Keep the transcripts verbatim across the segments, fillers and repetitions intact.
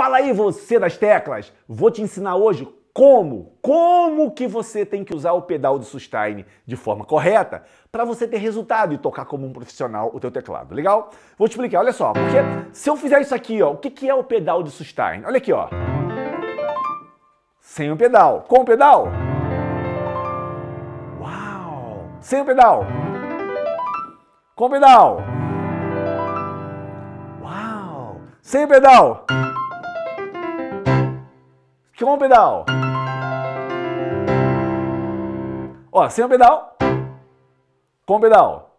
Fala aí você das teclas, vou te ensinar hoje como, como que você tem que usar o pedal de sustain de forma correta para você ter resultado e tocar como um profissional o teu teclado, legal? Vou te explicar, olha só, porque se eu fizer isso aqui, ó, o que que é o pedal de sustain? Olha aqui, ó. Sem o pedal, com o pedal. Uau! Sem o pedal. Com o pedal. Uau! Sem o pedal. Com o pedal. Ó, sem o pedal. Com o pedal.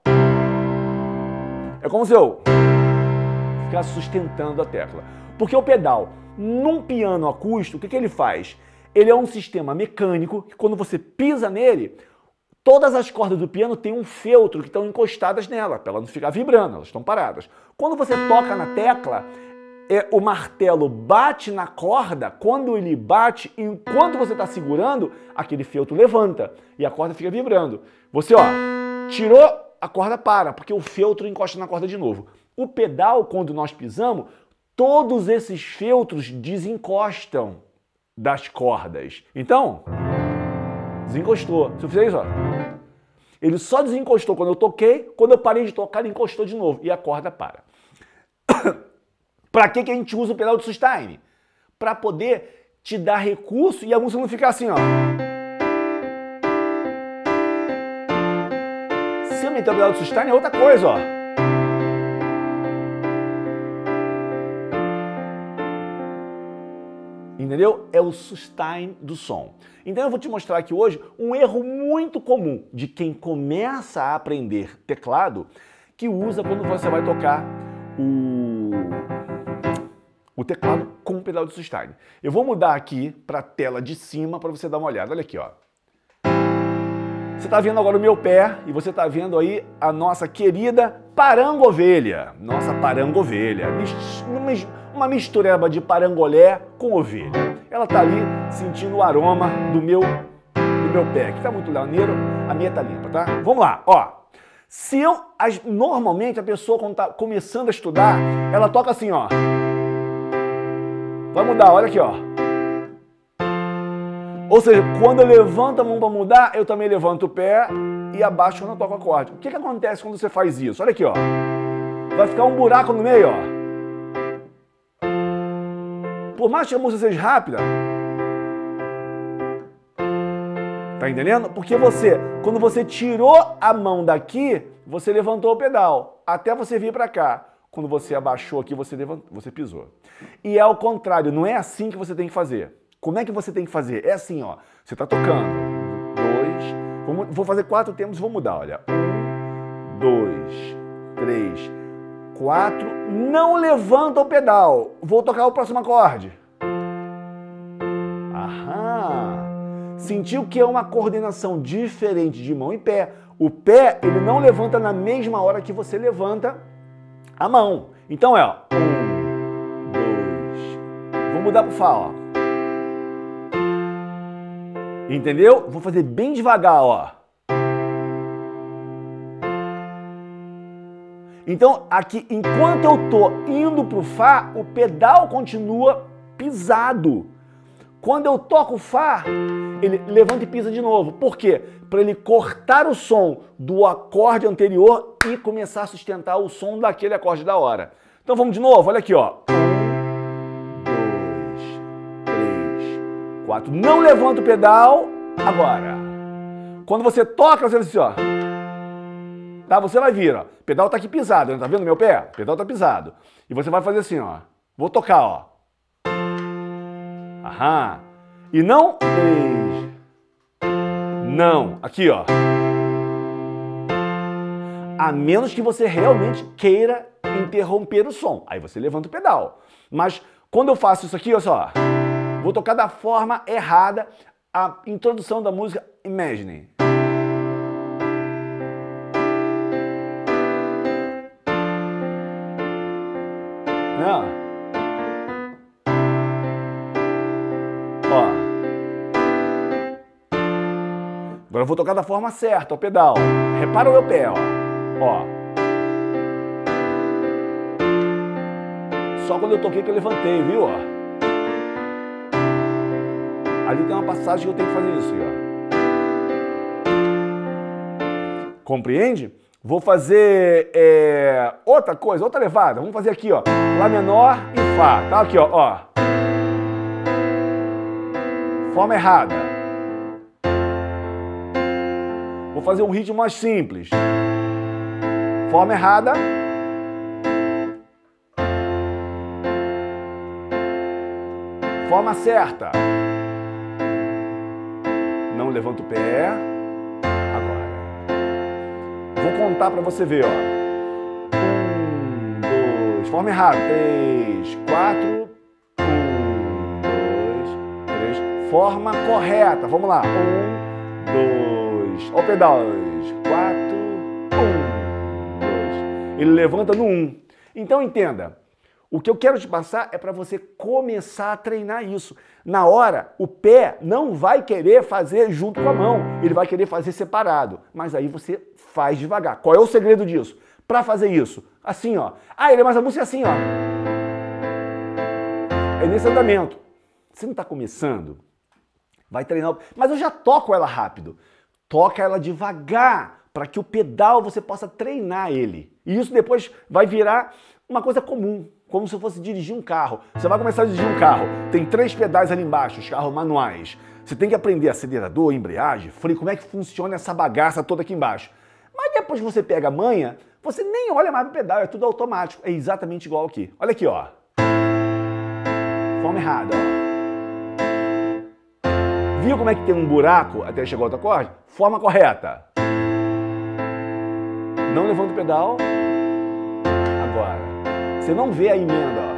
É como se eu ficasse sustentando a tecla. Porque o pedal, num piano acústico, o que que ele faz? Ele é um sistema mecânico que quando você pisa nele, todas as cordas do piano têm um feltro que estão encostadas nela, para ela não ficar vibrando, elas estão paradas. Quando você toca na tecla, é, o martelo bate na corda, quando ele bate, enquanto você está segurando, aquele feltro levanta e a corda fica vibrando. Você, ó, tirou, a corda para, porque o feltro encosta na corda de novo. O pedal, quando nós pisamos, todos esses feltros desencostam das cordas. Então, desencostou. Se eu fizer isso, ó, ele só desencostou quando eu toquei, quando eu parei de tocar, ele encostou de novo e a corda para. Para que que a gente usa o pedal de sustain? Para poder te dar recurso e a música não ficar assim, ó. Se eu meter o pedal de sustain é outra coisa, ó. Entendeu? É o sustain do som. Então eu vou te mostrar aqui hoje um erro muito comum de quem começa a aprender teclado, que usa quando você vai tocar o, o teclado com o pedal de sustain. Eu vou mudar aqui para a tela de cima para você dar uma olhada. Olha aqui, ó. Você está vendo agora o meu pé e você está vendo aí a nossa querida parangovelha. Nossa parangovelha. Uma mistureba de parangolé com ovelha. Ela tá ali sentindo o aroma do meu, do meu pé, que tá muito maneiro, a minha tá limpa, tá? Vamos lá, ó. Se eu, as, normalmente a pessoa quando tá começando a estudar, ela toca assim, ó. Vai mudar, olha aqui, ó. Ou seja, quando eu levanto a mão para mudar, eu também levanto o pé e abaixo quando eu toco o acorde. O que que acontece quando você faz isso? Olha aqui, ó. Vai ficar um buraco no meio, ó. Por mais que a música seja rápida, tá entendendo? Porque você, quando você tirou a mão daqui, você levantou o pedal, até você vir para cá. Quando você abaixou aqui, você levantou, você pisou. E é ao contrário, não é assim que você tem que fazer. Como é que você tem que fazer? É assim, ó. Você tá tocando. Dois. Vou, vou fazer quatro tempos e vou mudar, olha. Um, dois, três, quatro. Não levanta o pedal. Vou tocar o próximo acorde. Aham. Sentiu que é uma coordenação diferente de mão e pé. O pé, ele não levanta na mesma hora que você levanta a mão. Então é, ó. Um, dois. Vou mudar pro Fá, ó. Entendeu? Vou fazer bem devagar, ó. Então, aqui, enquanto eu tô indo pro Fá, o pedal continua pisado. Quando eu toco o Fá, ele levanta e pisa de novo. Por quê? Para ele cortar o som do acorde anterior e começar a sustentar o som daquele acorde da hora. Então vamos de novo, olha aqui, ó. Um, dois, três, quatro. Não levanta o pedal. Agora. Quando você toca, você vai assim, ó. Tá? Você vai vir, ó. O pedal tá aqui pisado, tá vendo meu pé? O pedal tá pisado. E você vai fazer assim, ó. Vou tocar, ó. Aham. E não... Não. Aqui, ó. A menos que você realmente queira interromper o som. Aí você levanta o pedal. Mas quando eu faço isso aqui, olha só. Vou tocar da forma errada a introdução da música Imagine. Não. Ó. Agora eu vou tocar da forma certa, o pedal. Repara o meu pé, ó. Ó. Só quando eu toquei que eu levantei, viu? Ó. Ali tem uma passagem que eu tenho que fazer isso, ó. Compreende? Vou fazer é, outra coisa, outra levada. Vamos fazer aqui, ó. Lá menor e Fá. Tá aqui, ó. ó. Forma errada. Vou fazer um ritmo mais simples. Forma errada. Forma certa. Não levanta o pé. Agora. Vou contar para você ver, ó. Um, dois. Forma errada. Três, quatro. Um, dois, três. Forma correta. Vamos lá. Um, dois. Ó o pedal. Dois, quatro. Um, dois. Ele levanta no um. Então entenda. O que eu quero te passar é para você começar a treinar isso. Na hora, o pé não vai querer fazer junto com a mão, ele vai querer fazer separado. Mas aí você faz devagar. Qual é o segredo disso? Para fazer isso, assim, ó. Ah, ele, mas a música é assim, ó. É nesse andamento. Você não está começando? Vai treinar. Mas eu já toco ela rápido. Toca ela devagar, para que o pedal você possa treinar ele. E isso depois vai virar uma coisa comum. Como se eu fosse dirigir um carro. Você vai começar a dirigir um carro, tem três pedais ali embaixo, os carros manuais. Você tem que aprender acelerador, embreagem, freio, como é que funciona essa bagaça toda aqui embaixo. Mas depois que você pega a manha, você nem olha mais pro pedal, é tudo automático. É exatamente igual aqui. Olha aqui, ó. Forma errada, ó. Viu como é que tem um buraco até chegar ao outro acorde? Forma correta. Não levanta o pedal. Agora. Você não vê a emenda, ó.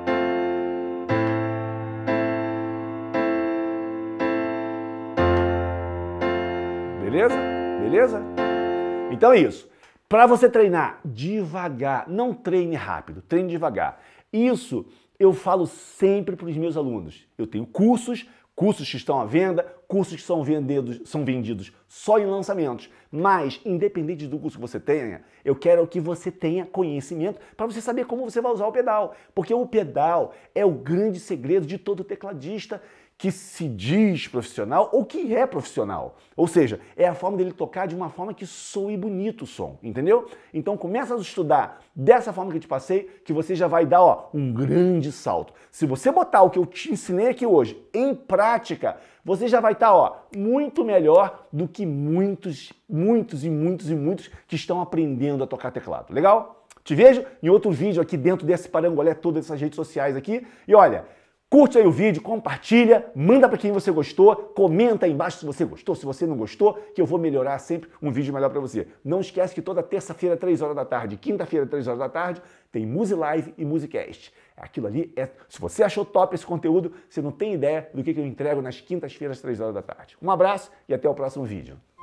Beleza? Beleza? Então é isso. Para você treinar devagar, não treine rápido, treine devagar. Isso eu falo sempre para os meus alunos. Eu tenho cursos, cursos que estão à venda, cursos que são vendidos, são vendidos só em lançamentos. Mas, independente do curso que você tenha, eu quero que você tenha conhecimento para você saber como você vai usar o pedal. Porque o pedal é o grande segredo de todo tecladista que se diz profissional ou que é profissional. Ou seja, é a forma dele tocar de uma forma que soe bonito o som, entendeu? Então começa a estudar dessa forma que eu te passei, que você já vai dar ó, um grande salto. Se você botar o que eu te ensinei aqui hoje em prática, você já vai estar ó, muito melhor do que muitos, muitos e muitos e muitos que estão aprendendo a tocar teclado. Legal? Te vejo em outro vídeo aqui dentro desse parangolé, todas essas redes sociais aqui. E olha, curte aí o vídeo, compartilha, manda para quem você gostou, comenta aí embaixo se você gostou, se você não gostou, que eu vou melhorar sempre um vídeo melhor para você. Não esquece que toda terça-feira, três horas da tarde, quinta-feira, três horas da tarde, tem Musilive e Musicast. Aquilo ali é... Se você achou top esse conteúdo, você não tem ideia do que eu entrego nas quintas-feiras, três horas da tarde. Um abraço e até o próximo vídeo.